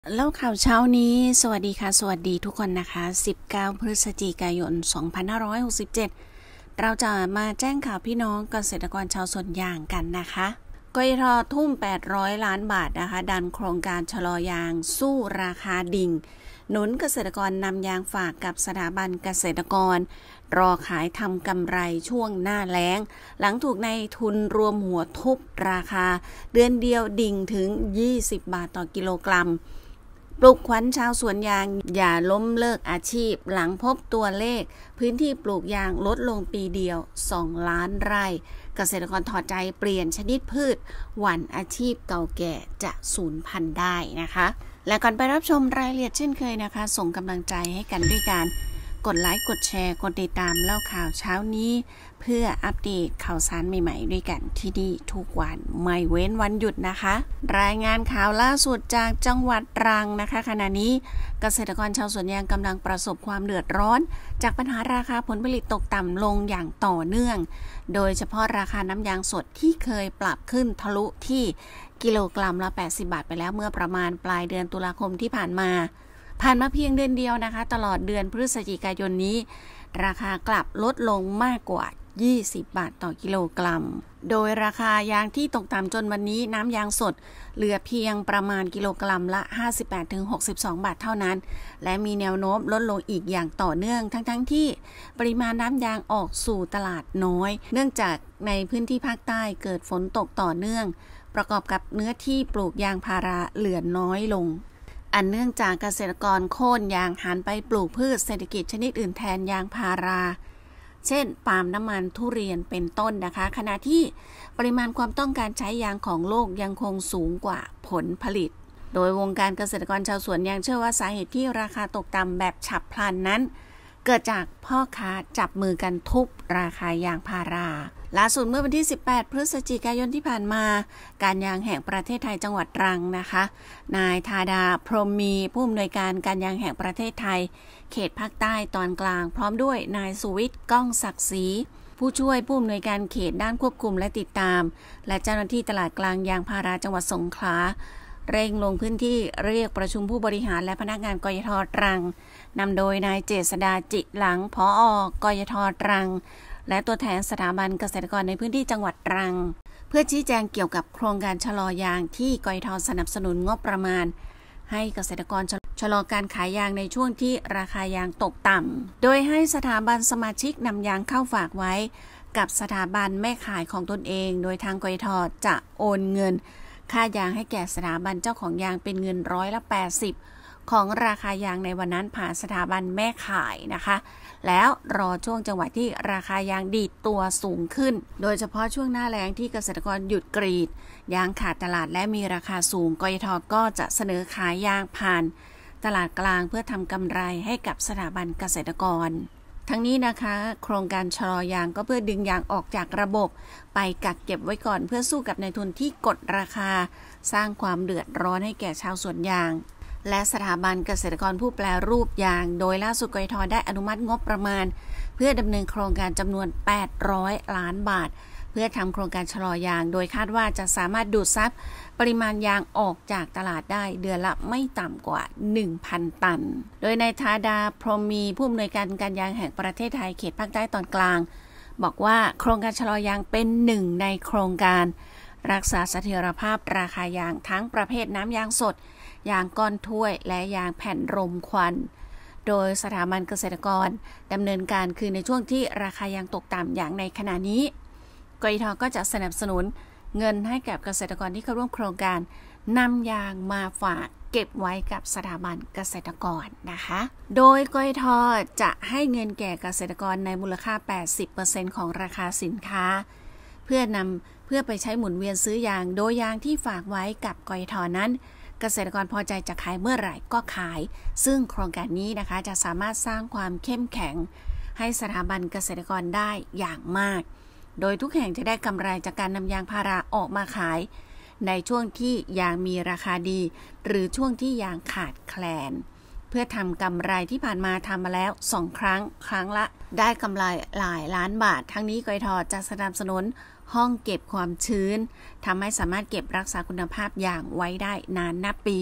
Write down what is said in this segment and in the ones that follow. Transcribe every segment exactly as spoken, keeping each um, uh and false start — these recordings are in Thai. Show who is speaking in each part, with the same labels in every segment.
Speaker 1: เล่าข่าวเช้านี้สวัสดีค่ะสวัสดีทุกคนนะคะสิบเก้าพฤศจิกายนสองพันห้าร้อยหกสิบเจ็ดเราจะมาแจ้งข่าวพี่น้องเกษตรกรชาวสวนยางกันนะคะกยท.ทุ่มแปดร้อยล้านบาทนะคะดันโครงการชะลอยางสู้ราคาดิ่งหนุนเกษตรกรนำยางฝากกับสถาบันเกษตรกรรอขายทำกำไรช่วงหน้าแล้งหลังถูกในทุนรวมหัวทุบราคาเดือนเดียวดิ่งถึงยี่สิบบาทต่อกิโลกรัมปลุกขวัญชาวสวนยางอย่าล้มเลิกอาชีพหลังพบตัวเลขพื้นที่ปลูกยางลดลงปีเดียวสองล้านไร่เกษตรกรถอดใจเปลี่ยนชนิดพืชหว่านอาชีพเก่าแก่จะสูญพันธุ์ได้นะคะและก่อนไปรับชมรายละเอียดเช่นเคยนะคะส่งกำลังใจให้กันด้วยการกดไลค์กดแชร์กดติดตามเล่าข่าวเช้านี้เพื่ออัปเดตข่าวสารใหม่ๆด้วยกันที่นี่ทุกวันไม่เว้นวันหยุดนะคะรายงานข่าวล่าสุดจากจังหวัดตรังนะคะขณะนี้เกษตรกรชาวสวนยางกำลังประสบความเดือดร้อนจากปัญหาราคาผลผลิตตกต่ำลงอย่างต่อเนื่องโดยเฉพาะราคาน้ำยางสดที่เคยปรับขึ้นทะลุที่กิโลกรัมละแปดสิบบาทไปแล้วเมื่อประมาณปลายเดือนตุลาคมที่ผ่านมาผ่านมาเพียงเดือนเดียวนะคะตลอดเดือนพฤศจิกายนนี้ราคากลับลดลงมากกว่ายี่สิบบาทต่อกิโลกรัมโดยราคายางที่ตกต่ำจนวันนี้น้ำยางสดเหลือเพียงประมาณกิโลกรัมละ ห้าสิบแปดถึงหกสิบสอง บาทเท่านั้นและมีแนวโน้มลดลงอีกอย่างต่อเนื่องทั้งๆ ท, ที่ปริมาณน้ำยางออกสู่ตลาดน้อยเนื่องจากในพื้นที่ภาคใต้เกิดฝนตกต่อเนื่องประกอบกับเนื้อที่ปลูกยางพาราเหลือน้อยลงอันเนื่องจากเกษตรกรโค่นยางหันไปปลูกพืชเศรษฐกิจชนิดอื่นแทนยางพาราเช่นปาล์มน้ำมันทุเรียนเป็นต้นนะคะขณะที่ปริมาณความต้องการใช้ยางของโลกยังคงสูงกว่าผลผลิตโดยวงการเกษตรกรชาวสวนยางเชื่อว่าสาเหตุที่ราคาตกต่ำแบบฉับพลันนั้นเกิดจากพ่อค้าจับมือกันทุบราคายางพาราล่าสุดเมื่อวันที่สิบแปดพฤศจิกายนที่ผ่านมาการยางแห่งประเทศไทยจังหวัดตรังนะคะนายธาดาพรหมมีผู้อำนวยการการยางแห่งประเทศไทยเขตภาคใต้ตอนกลางพร้อมด้วยนายสุวิทย์ก้องศักดิ์ศรีผู้ช่วยผู้อำนวยการเขตด้านควบคุมและติดตามและเจ้าหน้าที่ตลาดกลางยางพาราจังหวัดสงขลาเร่งลงพื้นที่เรียกประชุมผู้บริหารและพนักงานกยท.ตรังนำโดยนายเจษฎาจิหลังผอ.กยท.ตรังและตัวแทนสถาบันเกษตรกรในพื้นที่จังหวัดตรังเพื่อชี้แจงเกี่ยวกับโครงการชะลอยางที่กยท.สนับสนุนงบประมาณให้เกษตรกรชะลอการขายยางในช่วงที่ราคายางตกต่ำโดยให้สถาบันสมาชิกนำยางเข้าฝากไว้กับสถาบันแม่ขายของตนเองโดยทางกยท.จะโอนเงินค่ายางให้แก่สถาบันเจ้าของยางเป็นเงินร้อยละแปดสิบของราคายางในวันนั้นผ่านสถาบันแม่ขายนะคะแล้วรอช่วงจังหวะที่ราคายางดีดตัวสูงขึ้นโดยเฉพาะช่วงหน้าแล้งที่เกษตรกรหยุดกรีดยางขาดตลาดและมีราคาสูงกยท.ก็จะเสนอขายยางผ่านตลาดกลางเพื่อทำกำไรให้กับสถาบันเกษตรกรทั้งนี้นะคะโครงการชะลอยางก็เพื่อดึงยางออกจากระบบไปกักเก็บไว้ก่อนเพื่อสู้กับนายทุนที่กดราคาสร้างความเดือดร้อนให้แก่ชาวสวนยางและสถาบันเกษตรกรผู้แปรรูปยางโดยล่าสุดกยท.ได้อนุมัติงบประมาณเพื่อดำเนินโครงการจำนวนแปดร้อยล้านบาทเพื่อทำโครงการชะลอยางโดยคาดว่าจะสามารถดูดซับปริมาณยางออกจากตลาดได้เดือนละไม่ต่ำกว่า หนึ่งพัน ตันโดยนายธาดาพรหมมีผู้อำนวยการการยางแห่งประเทศไทยเขตภาคใต้ตอนกลางบอกว่าโครงการชะลอยางเป็นหนึ่งในโครงการรักษาเสถียรภาพราคายางทั้งประเภทน้ำยางสดยางก้อนถ้วยและยางแผ่นรมควันโดยสถาบันเกษตรกรดำเนินการคือในช่วงที่ราคายางตกต่ำอย่างในขณะนี้กยท.ก็จะสนับสนุนเงินให้กับเกษตรกรที่เข้าร่วมโครงการนำยางมาฝากเก็บไว้กับสถาบันเกษตรกรนะคะโดยกยท.จะให้เงินแก่เกษตรกรในมูลค่า แปดสิบเปอร์เซ็นต์ ของราคาสินค้าเพื่อนำเพื่อไปใช้หมุนเวียนซื้อยางโดยยางที่ฝากไว้กับกยท.นั้นเกษตรกรพอใจจะขายเมื่อไหร่ก็ขายซึ่งโครงการนี้นะคะจะสามารถสร้างความเข้มแข็งให้สถาบันเกษตรกรได้อย่างมากโดยทุกแห่งจะได้กำไรจากการนำยางพาราออกมาขายในช่วงที่ยางมีราคาดีหรือช่วงที่ยางขาดแคลนเพื่อทำกำไรที่ผ่านมาทำมาแล้วสองครั้งครั้งละได้กำไรหลายล้านบาททั้งนี้กยท.จะสนับสนุนห้องเก็บความชื้นทำให้สามารถเก็บรักษาคุณภาพยางไว้ได้นานนับปี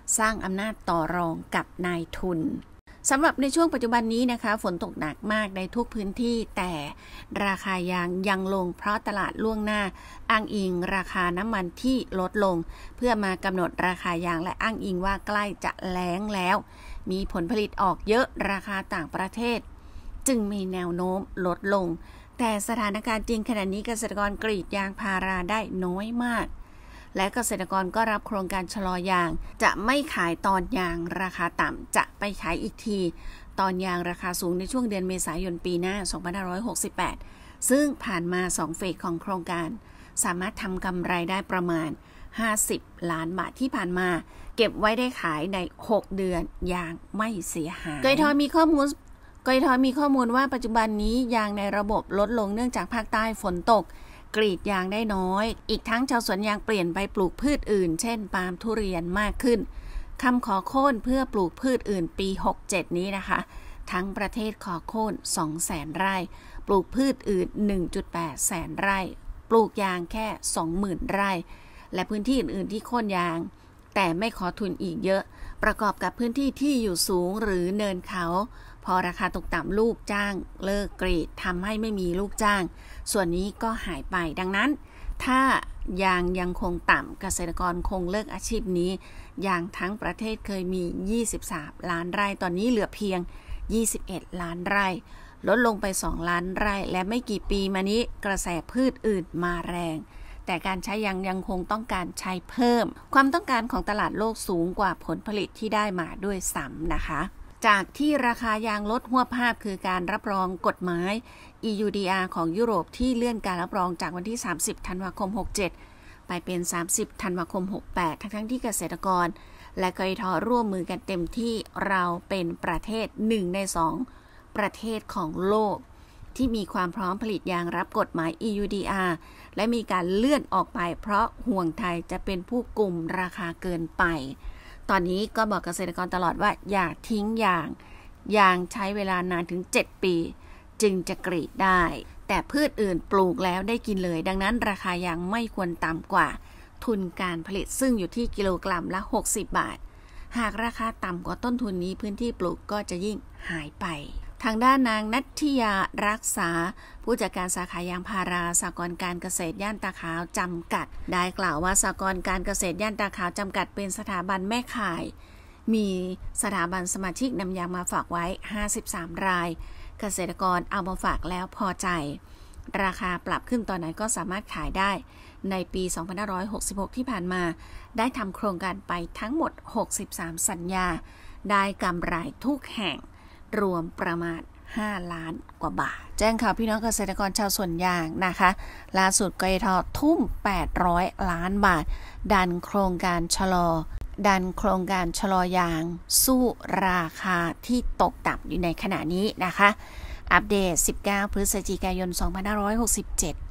Speaker 1: สร้างอำนาจต่อรองกับนายทุนสำหรับในช่วงปัจจุบันนี้นะคะฝนตกหนักมากในทุกพื้นที่แต่ราคายางยังลงเพราะตลาดล่วงหน้าอ้างอิงราคาน้ำมันที่ลดลงเพื่อมากำหนดราคายางและอ้างอิงว่าใกล้จะแล้งแล้วมีผลผลิตออกเยอะราคาต่างประเทศจึงมีแนวโน้มลดลงแต่สถานการณ์จริงขณะนี้เกษตรกรกรีดยางพาราได้น้อยมากและเกษตรกรก็รับโครงการชะลอยางจะไม่ขายตอนยางราคาต่ำจะไปขายอีกทีตอนยางราคาสูงในช่วงเดือนเมษายนปีหน้าสองพันห้าร้อยหกสิบแปดซึ่งผ่านมาสองเฟสของโครงการสามารถทำกำไรได้ประมาณห้าสิบล้านบาทที่ผ่านมาเก็บไว้ได้ขายในหกเดือนยางไม่เสียหายกยทมีข้อมูลกยทมีข้อมูลว่าปัจจุบันนี้ยางในระบบลดลงเนื่องจากภาคใต้ฝนตกกรีดยางได้น้อยอีกทั้งชาวสวนยางเปลี่ยนไปปลูกพืชอื่นเช่นปาล์มทุเรียนมากขึ้นคำขอโค่นเพื่อปลูกพืชอื่นปีหกสิบเจ็ดนี้นะคะทั้งประเทศขอโค่น สองแสน ไร่ปลูกพืชอื่น หนึ่งจุดแปด แสนไร่ปลูกยางแค่ สองหมื่น ไร่และพื้นที่อื่นๆที่โค่นยางแต่ไม่ขอทุนอีกเยอะประกอบกับพื้นที่ที่อยู่สูงหรือเนินเขาพอราคาตกต่ำลูกจ้างเลิกกรีดทำให้ไม่มีลูกจ้างส่วนนี้ก็หายไปดังนั้นถ้ายางยังคงต่ำเกษตรกรคงเลิกอาชีพนี้ยางทั้งประเทศเคยมียี่สิบสามล้านไร่ตอนนี้เหลือเพียงยี่สิบเอ็ดล้านไร่ลดลงไปสองล้านไร่และไม่กี่ปีมานี้กระแสพืชอื่นมาแรงแต่การใช้ยางยังคงต้องการใช้เพิ่มความต้องการของตลาดโลกสูงกว่าผลผลิตที่ได้มาด้วยซ้ำนะคะจากที่ราคายางลดหัวภาพคือการรับรองกฎหมาย อี ยู ดี อาร์ ของยุโรปที่เลื่อนการรับรองจากวันที่สามสิบธันวาคมหกสิบเจ็ดไปเป็นสามสิบธันวาคมหกสิบแปดทั้งทั้งที่เกษตรกรและกยทร่วมมือกันเต็มที่เราเป็นประเทศหนึ่งในสองประเทศของโลกที่มีความพร้อมผลิตยางรับกฎหมาย อี ยู ดี อาร์ และมีการเลื่อนออกไปเพราะห่วงไทยจะเป็นผู้กลุ่มราคาเกินไปตอนนี้ก็บอกเกษตรกรตลอดว่าอย่าทิ้งยางยางใช้เวลานานถึงเจ็ดปีจึงจะกรีดได้แต่พืชอื่นปลูกแล้วได้กินเลยดังนั้นราคายางไม่ควรต่ำกว่าทุนการผลิตซึ่งอยู่ที่กิโลกรัมละหกสิบบาทหากราคาต่ำกว่าต้นทุนนี้พื้นที่ปลูกก็จะยิ่งหายไปทางด้านนางนัทธิยารักษาผู้จัดการสาขายางพาราสหกรณ์การเกษตรย่านตาขาวจำกัดได้กล่าวว่าสหกรณ์การเกษตรย่านตาขาวจำกัดเป็นสถาบันแม่ข่ายมีสถาบันสมาชิกนำยางมาฝากไว้ห้าสิบสามรายเกษตรกรเอามาฝากแล้วพอใจราคาปรับขึ้นตอนไหนก็สามารถขายได้ในปีสองพันห้าร้อยหกสิบหกที่ผ่านมาได้ทำโครงการไปทั้งหมดหกสิบสามสัญญาได้กำไรทุกแห่งรวมประมาณห้าล้านกว่าบาทแจ้งข่าวพี่น้องเกษตรกรชาวสวนยางนะคะล่าสุดกยททุ่มแปดร้อยล้านบาทดันโครงการชะลอดันโครงการชะลอยางสู้ราคาที่ตกต่ำอยู่ในขณะนี้นะคะอัปเดตสิบเก้าพฤศจิกายนสองพันห้าร้อยหกสิบเจ็ด